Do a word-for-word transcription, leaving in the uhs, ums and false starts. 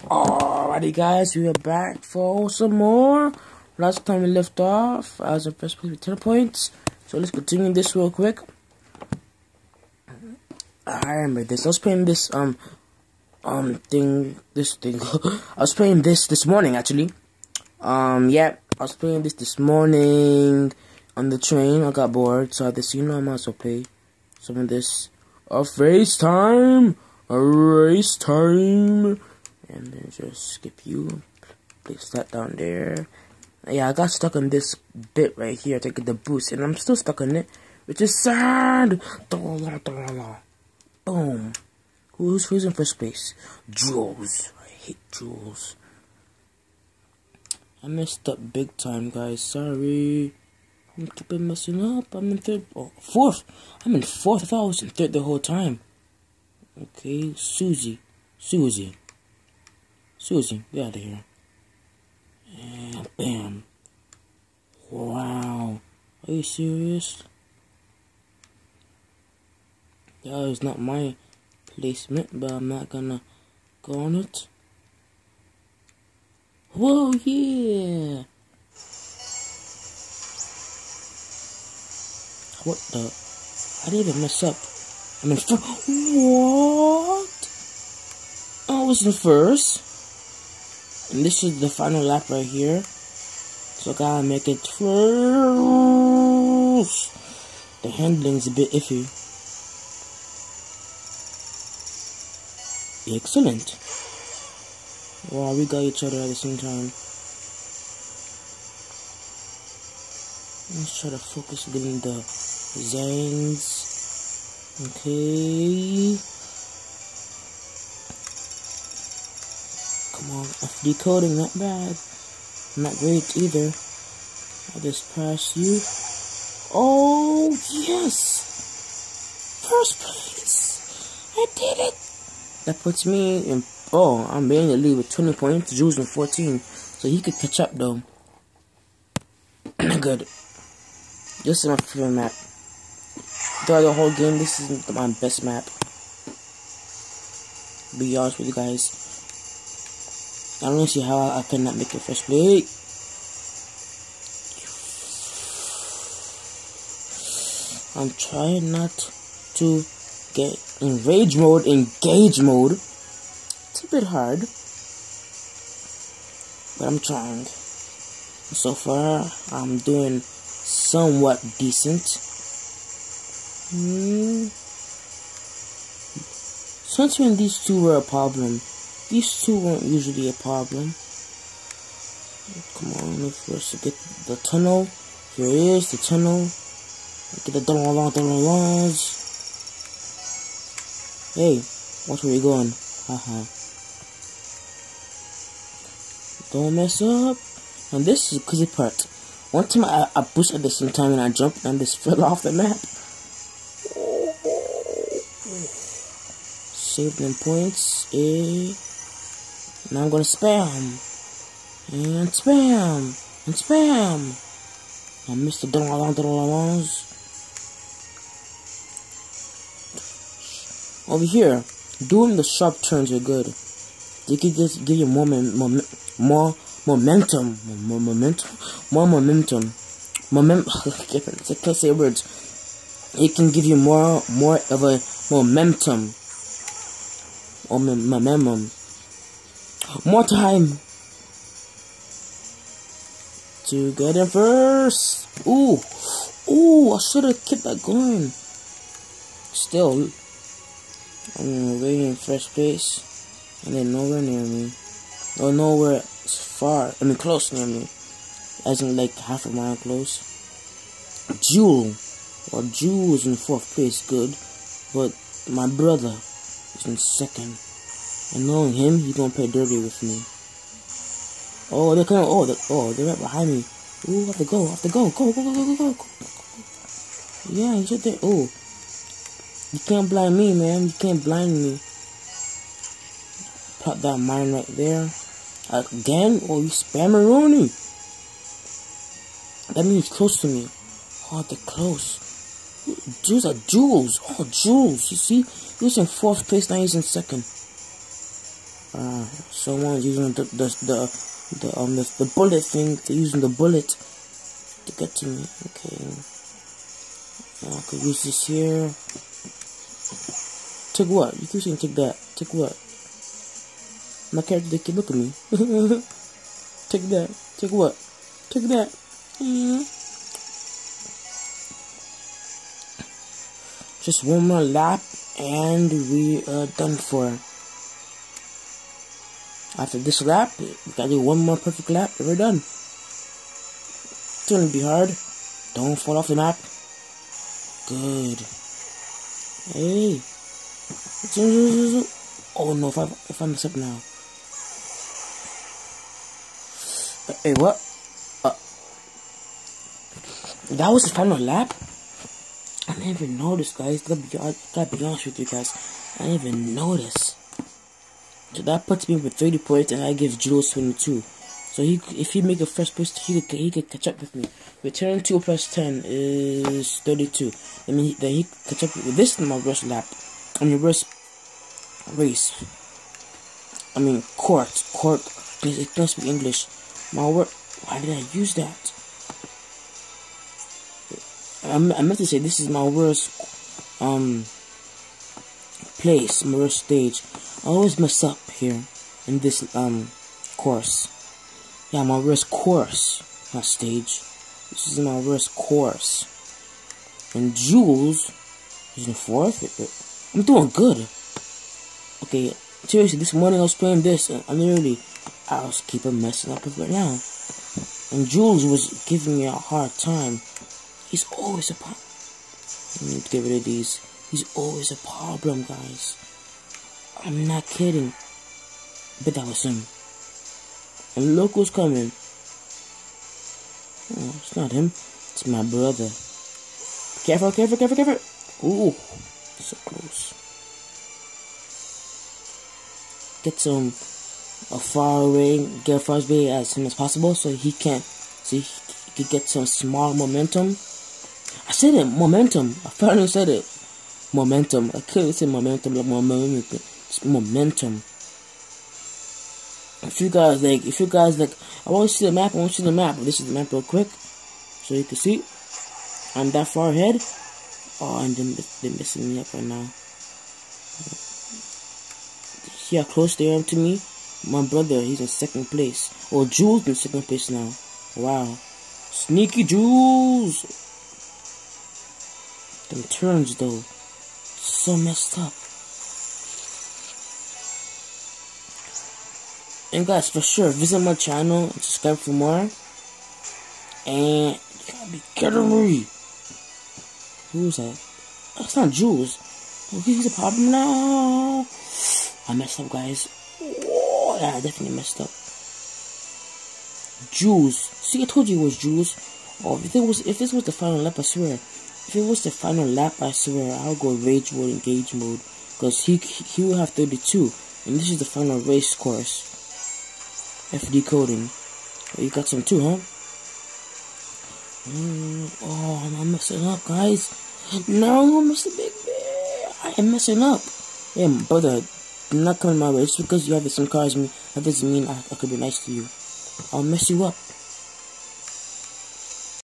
Alrighty guys, we are back for some more. Last time we left off, I was in first place with ten points. So let's continue this real quick. I remember this. I was playing this um um thing this thing. I was playing this this morning actually. Um yeah, I was playing this this morning on the train. I got bored, so I just you know I might as well play some of this. A race time, a race time. And then just skip you, place that down there. Yeah, I got stuck on this bit right here, taking the boost, and I'm still stuck on it, which is sad. Boom. Who's who's in first place? Jules. I hate Jules. I messed up big time, guys. Sorry. I'm keeping messing up. I'm in third. Oh, fourth. I'm in fourth. I thought I was in third the whole time. Okay, Susie. Susie. Susie, get out of here. And bam. Wow. Are you serious? That is not my placement, but I'm not gonna go on it. Whoa, yeah. What the? I didn't even mess up. I'm in first. What? I was in first. And this is the final lap right here. So I gotta make it first. The handling's a bit iffy. Excellent. Wow, we got each other at the same time. Let's try to focus getting the Zangs. Okay. Come on, F decoding, not bad. Not great either. I just passed you. Oh, yes! First place! I did it! That puts me in. Oh, I'm in the lead with twenty points. Jules in fourteen. So he could catch up though. Good. This is my favorite map. Throughout the whole game, this is my best map. Be honest with you guys. I don't see how I cannot make it first play. I'm trying not to get in rage mode, engage mode. It's a bit hard, but I'm trying. So far, I'm doing somewhat decent. Hmm. Since when these two were a problem, these two weren't usually a problem. Come on, look for us to get the tunnel. Here it is, the tunnel. Get the tunnel along, tunnel alongs. Hey, watch where you're going. Haha. Don't mess up. And this is the crazy part. One time I, I boosted at the same time and I jumped and this fell off the map. Save them points. Eh. Now I'm gonna spam. And spam. And spam. I missed the double along, double alongs. Over here, doing the sharp turns are good. They can just give you more, mom more momentum. More momentum. More momentum. Momentum. I can't say words. It can give you more, more of a momentum. Or momentum. More time to get in first. Ooh, ooh! I should have kept that going. Still, I'm waiting in first place, and then nowhere near me, or nowhere far. I mean, close near me, as in like half a mile close. Jewel, or Jewel is in fourth place, good, but my brother is in second. And knowing him, he's gonna play dirty with me. Oh, they're coming. Oh, they're, oh, they're right behind me. Ooh, I have to go. I have to go. Go, go, go, go, go, go. go. Yeah, he's right there. Oh, you can't blind me, man. You can't blind me. Put that mine right there. Again? Oh, you spammeroni. That means close to me. Oh, they're close. These are Jules. Oh, Jules. You see? He was in fourth place, now he's in second. Uh, someone's using the the the, the um the, the bullet thing. They're using the bullet to get to me. Okay. Now I could use this here. Take what? You keep saying take that. Take what? My character, they can look at me. Take that. Take what? Take that. Yeah. Just one more lap and we are done for. After this lap, we gotta do one more perfect lap and we're done. It's gonna be hard. Don't fall off the map. Good. Hey. Oh no, if I, if I mess up now. Hey, what? Uh, that was the final lap? I didn't even notice, guys. Gotta be, gotta be honest with you guys. I didn't even notice. So that puts me with thirty points, and I give Jules twenty-two. So he, if he make a first place, he could, he could catch up with me. Return two plus ten is thirty-two. I mean, then he could catch up with this. Is my worst lap. I mean, worst race. I mean, court, court. It can't speak English. My word. Why did I use that? I, I meant to say this is my worst um place, my worst stage. I always mess up here in this um course. Yeah, my worst course, not stage. This is my worst course. And Jules is in fourth. I'm doing good. Okay, seriously, this morning I was playing this, and I literally, I was keeping messing up with it right now. And Jules was giving me a hard time. He's always a problem. Let me get rid of these. He's always a problem, guys. I'm not kidding. But that was him. And look who's coming. Oh, it's not him. It's my brother. Careful, careful, careful, careful. Ooh, so close. Get some a far away, get far away as soon as possible, so he can, so he, he can get some small momentum. I said it, momentum. I finally said it. Momentum. I couldn't say momentum, like momentum. It's momentum. If you guys like, if you guys like, I want to see the map. I want to see the map. This is the map real quick, so you can see. I'm that far ahead. Oh, and they're, they're messing me up right now. See how close they are to me? My brother, he's in second place. Oh, Jules in second place now. Wow. Sneaky Jules. Them turns though. So messed up. And guys, for sure, visit my channel and subscribe for more. And you gotta be kidding me. Who's that? That's not Jules. Oh, he's a problem now. I messed up, guys. Oh, yeah, I definitely messed up. Jules. See, I told you it was Jules. Oh, if it was, if this was the final lap, I swear. If it was the final lap, I swear, I'll go rage mode, engage mode, because he he will have thirty-two, and this is the final race course. F D coding. Oh, you got some too, huh? Mm, oh, I'm messing up, guys. No, Mister Big Bear, I am messing up. Yeah, brother, do not come my way. Just because you have the same car as me, that doesn't mean I, I could be nice to you. I'll mess you up.